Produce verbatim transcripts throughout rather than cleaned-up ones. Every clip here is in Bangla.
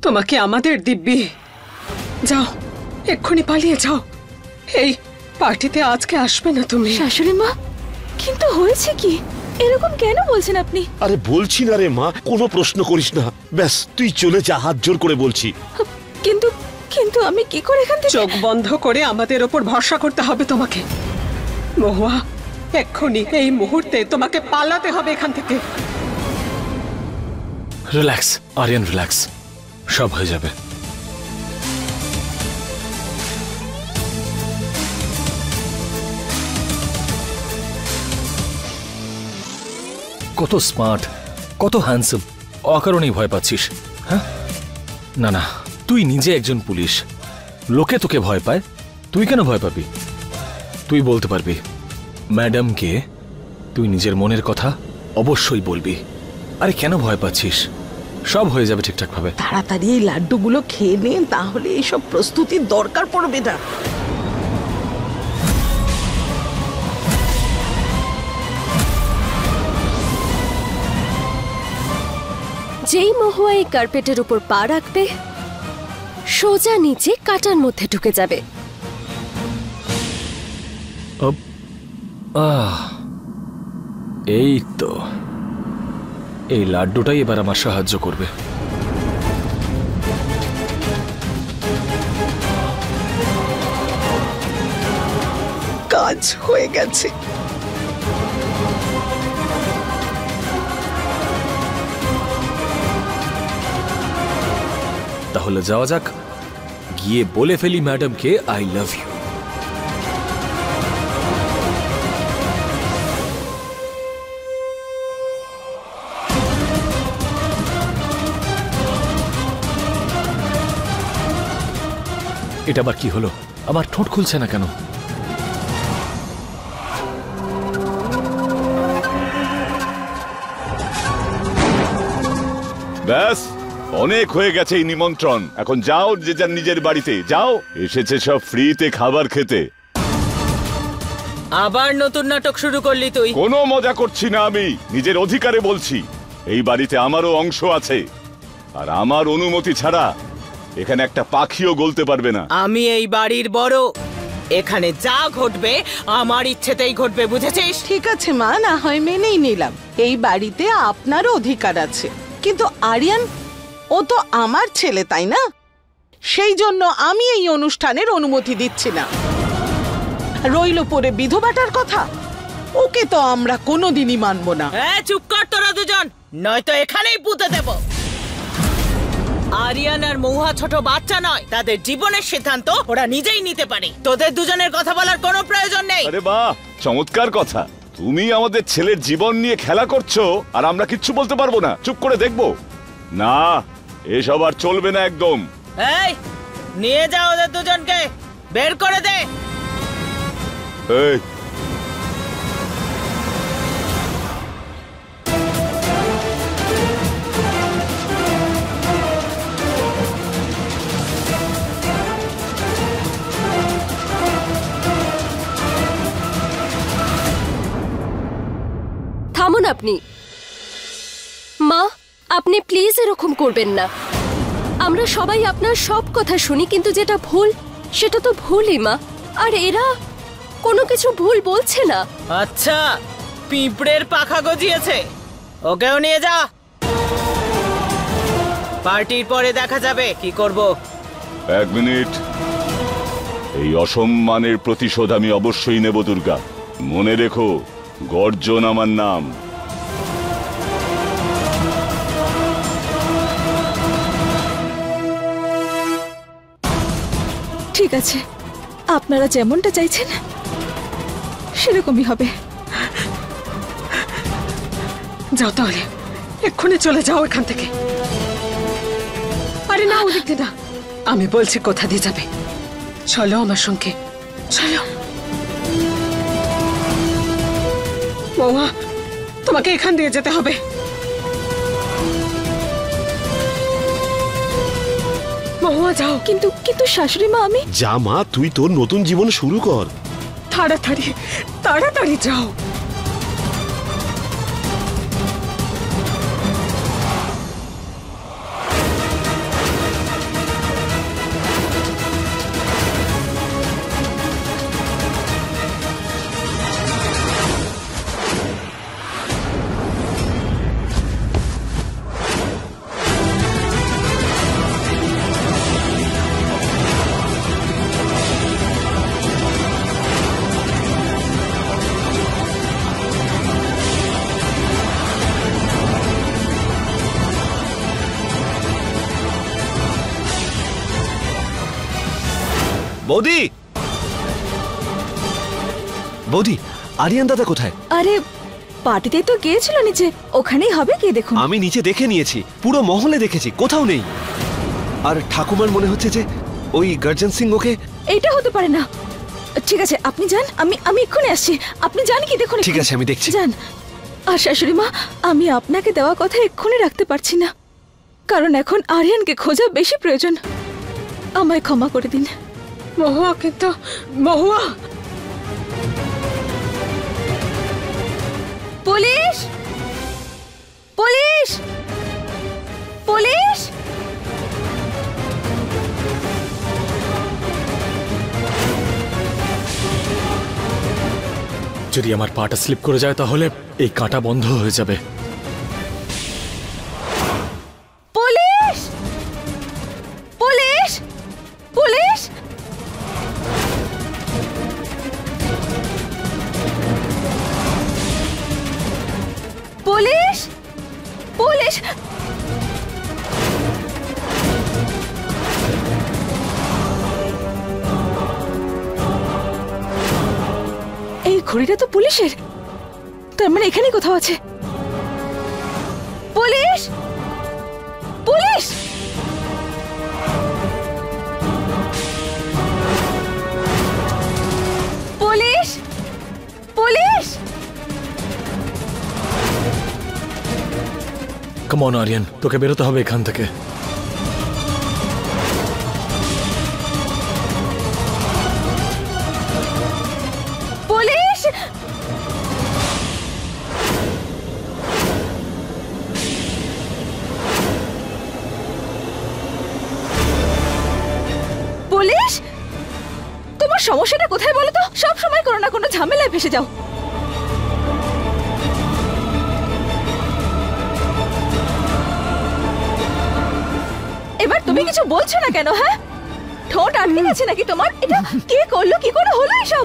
তোমাকে আমাদের দিব্যি। যাও, এক্ষুনি পালিয়ে যাও। এই পার্টিতে আজকে আসবে না তুমি। শাশুড়ি মা, কিন্তু হয়েছে কি? এরকম কেন বলছেন আপনি? আরে বলছি না রে মা, কোনো প্রশ্ন করিস না। ব্যাস তুই চলে যা, হাত জোর করে বলছি। কিন্তু কিন্তু আমি কি করে এখান থেকে? চোখ বন্ধ করে আমাদের ওপর ভরসা করতে হবে তোমাকে। মহুয়া, এক্ষুনি এই মুহূর্তে তোমাকে পালাতে হবে এখান থেকে। রিল্যাক্স আরিয়ান, রিল্যাক্স, সব হয়ে যাবে। কত স্মার্ট, কত হ্যান্ডসাম, অকারণেই ভয় পাচ্ছিস? হ্যাঁ, না না, তুই নিজে একজন পুলিশ, লোকে তোকে ভয় পায়, তুই কেন ভয় পাবি? তুই বলতে পারবি ম্যাডামকে, তুই নিজের মনের কথা অবশ্যই বলবি। আরে কেন ভয় পাচ্ছিস? সব হয়ে যাবে ঠিকঠাক ভাবে। তাড়াতাড়ি এই লাড্ডুগুলো খেয়ে নিন, তাহলে এইসব প্রস্তুতির দরকার পড়বে না। যেই মহুয়া এই কার্পেটের উপর পা রাখবে, সোজা নিচে কাটার মধ্যে ঢুকে যাবে। আহ, এই তো, এই লাড্ডুটাই এবার আমার সাহায্য করবে। কাজ হয়ে গেছে। তাহলে যাওয়া যাক, গিয়ে বলে ফেলি ম্যাডামকে আই লাভ ইউ। এটা আবার কি হলো? আমার ঠোঁট খুলছে না কেন? ব্যাস, অনেক হয়ে গেছে এই নিমন্ত্রণ। এখন যাও যে যার নিজের বাড়িতে যাও। এসেছে সব ফ্রিতে খাবার খেতে। আবার নতুন নাটক শুরু করলি তুই? কোনো মজা করছি না, আমি নিজের অধিকারে বলছি। এই বাড়িতে আমারও অংশ আছে, আর আমার অনুমতি ছাড়া এখানে একটা পাখিও গলতে পারবে না। আমি এই বাড়ির বড়, এখানে যা ঘটবে আমার ইচ্ছেতেই ঘটবে, বুঝেছিস? ঠিক আছে মা, না হয় মেনেই নিলাম। এই বাড়িতে আপনারও অধিকার আছে, কিন্তু আরিয়ান ও তো আমার ছেলে, তাই না? সেই জন্য আমি এই অনুষ্ঠানের অনুমতি দিচ্ছি না। রইল পরে বিধবাটার কথা, ওকে তো আমরা কোনোদিনই মানব না। হ্যাঁ, চুপ কর তোরা দুজন, নয়তো এখানেই পুঁতে দেব। আরিয়ান আর মহুয়া ছোট বাচ্চা নয়, তাদের জীবনের সিদ্ধান্ত ওরা নিজেই নিতে পারে। তোদের দুজনের কথা বলার কোনো প্রয়োজন নেই। আরে বাহ, চমৎকার কথা। তুমি আমাদের ছেলের জীবন নিয়ে খেলা করছো, আর আমরা কিচ্ছু বলতে পারবো না, চুপ করে দেখবো? না, এসব আর চলবে না একদম। এই, নিয়ে যাও ওদের দুজনকে, বের করে দে। এই, থামুন আপনি। মা, আপনি প্লিজ এরকম করবেন না। আমরা সবাই আপনার সব কথা শুনি, কিন্তু যেটা ভুল সেটা তো ভুলই মা। আর এরা কোনো কিছু ভুল বলছে না। আচ্ছা, পিঁপড়ের পাখা গজিয়েছে, ওকেও নিয়ে যা। পার্টির পরে দেখা যাবে কি করব। এক মিনিট। এই অসম্মানের প্রতিশোধ আমি অবশ্যই নেব দুর্গা। মনে রেখো, গর্জন আমার নাম। ঠিক আছে, আপনারা যেমনটা চাইছেন সেরকমই হবে। যাও তাহলে, এক্ষুনি চলে যাও এখান থেকে। আরে না, ওদিক দিয়ে না, আমি বলছি কোথা দিয়ে যাবে। চলো আমার সঙ্গে, চলো। মহুয়া, তোমাকে এখান দিয়ে যেতে হবে। মহুয়া যাও। কিন্তু কিন্তু শাশুড়ি মা, আমি। যা মা, তুই তোর নতুন জীবন শুরু কর। তাড়াতাড়ি তাড়াতাড়ি যাও। বৌদি, বৌদি, আরিয়ান দাদা কোথায়? আরে পার্টিতেই তো গিয়েছিল নিচে, ওখানেই হবে, গিয়ে দেখুন। আমি নিচে দেখে নিয়েছি, পুরো মহলে দেখেছি, কোথাও নেই। আর ঠাকুমার মনে হচ্ছে যে ওই গর্জন সিং ওকে। এইটা হতে পারে না। ঠিক আছে আপনি যান, আমি আমি এক্ষুনি আসছি। আপনি যান কি দেখুন। ঠিক আছে, আমি দেখছি। যান। আর শাশুড়ি মা, আমি আপনাকে দেওয়া কথা এক্ষুনি রাখতে পারছি না, কারণ এখন আরিয়ানকে খোঁজা বেশি প্রয়োজন। আমায় ক্ষমা করে দিন। মহুয়া, কিন্তু মহুয়া। Police, police, police. যদি আমার পাটা স্লিপ করে যায় তাহলে এই কাঁটা বন্ধ হয়ে যাবে। Police, police, police. Police, police. এই ঘড়িটা তো পুলিশের, তার মানে এখানে কোথাও আছে। Police, police. Police, police. Come on Aryan, তোকে বেরোতে হবে এখান থেকে। Police, police. তোমার সমস্যাটা কোথায় বলো তো? সব সময় কোনো না কোনো ঝামেলায় ভেসে যাও। এবার তুমি কিছু বলছো না কেন? হ্যাঁ, ঠোঁট আটকে গেছে নাকি তোমার? এটা কে করলো, কি করে হলো এসব?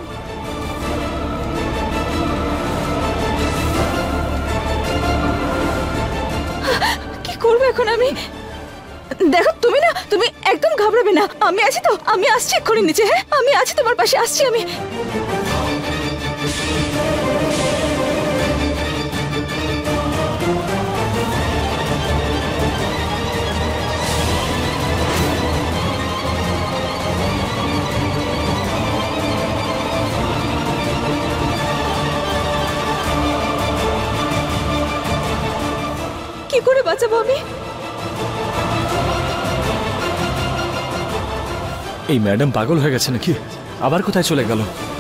কি করবো এখন আমি? দেখো তুমি না, তুমি একদম ঘাবড়াবে না, আমি আছি তো, আমি আসছি এক্ষুনি নিচে। হ্যাঁ, আমি আছি তোমার পাশে, আসছি আমি। কি করে বাঁচাবো আমি? এই ম্যাডাম পাগল হয়ে গেছে নাকি? আবার কোথায় চলে গেল?